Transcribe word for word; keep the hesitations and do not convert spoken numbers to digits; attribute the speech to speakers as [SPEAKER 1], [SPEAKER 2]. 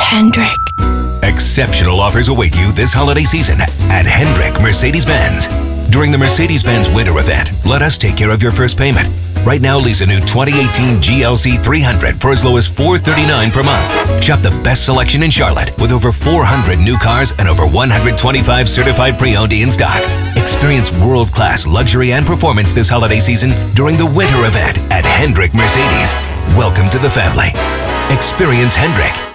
[SPEAKER 1] Hendrick.
[SPEAKER 2] Exceptional offers await you this holiday season at Hendrick Mercedes-Benz. During the Mercedes-Benz Winter Event, let us take care of your first payment. Right now, lease a new twenty eighteen G L C three hundred for as low as four hundred thirty-nine dollars per month. Shop the best selection in Charlotte with over four hundred new cars and over one hundred twenty-five certified pre-owned in stock. Experience world-class luxury and performance this holiday season during the Winter Event at Hendrick Mercedes. Welcome to the family. Experience Hendrick.